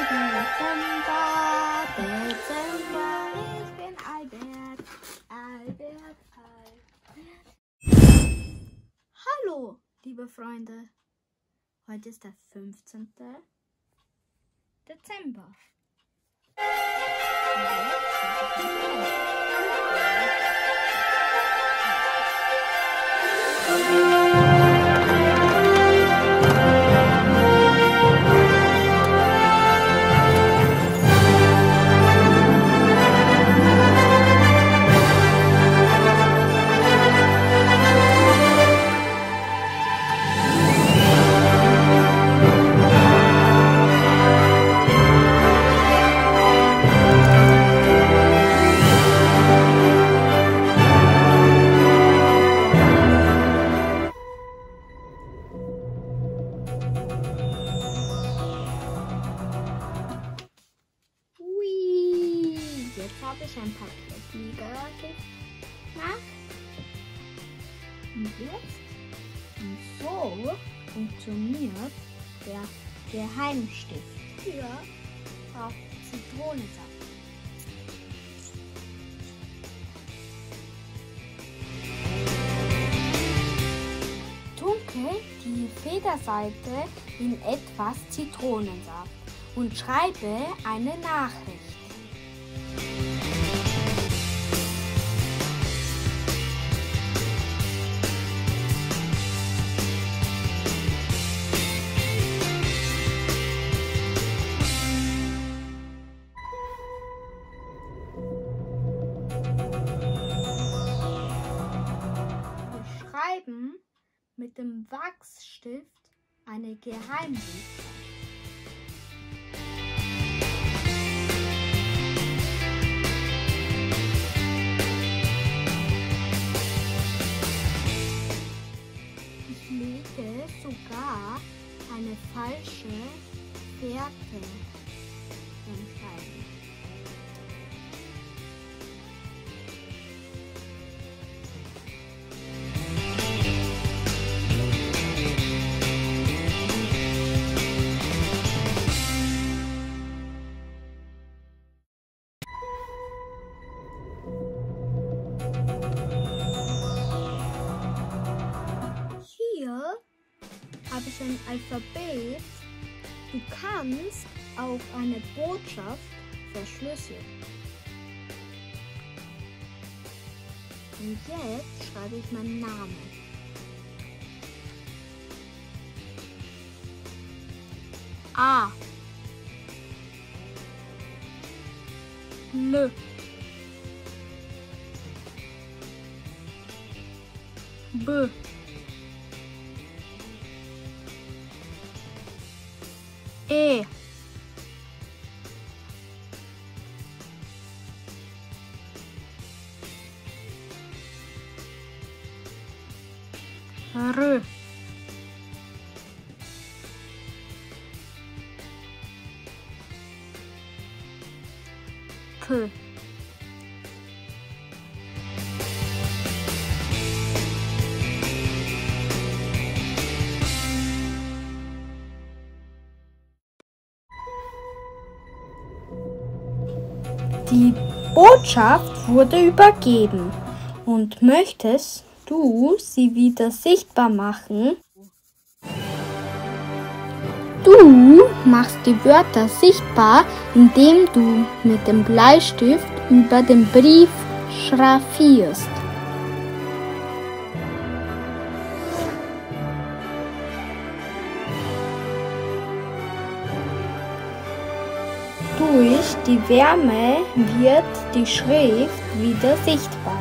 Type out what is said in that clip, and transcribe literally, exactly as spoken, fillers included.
Dezember, Dezember, ich bin Albert, Albert, Albert. Hallo, liebe Freunde. Heute ist der fünfzehnte Dezember. Jetzt habe ich ein Papierflieger gemacht. Und jetzt, und so funktioniert der Geheimstift für auch Zitronensaft. Tunke die Federseite in etwas Zitronensaft und schreibe eine Nachricht. Schreiben mit dem Wachsstift eine Geheimbotschaft. Ich lege sogar eine falsche Fährte im Schreiben. Habe ich ein Alphabet. Du kannst auch eine Botschaft verschlüsseln. Und jetzt schreibe ich meinen Namen. A. L. B. E. R. T. Die Botschaft wurde übergeben. Und möchtest du sie wieder sichtbar machen? Du machst die Wörter sichtbar, indem du mit dem Bleistift über den Brief schraffierst. Durch die Wärme wird die Schrift wieder sichtbar.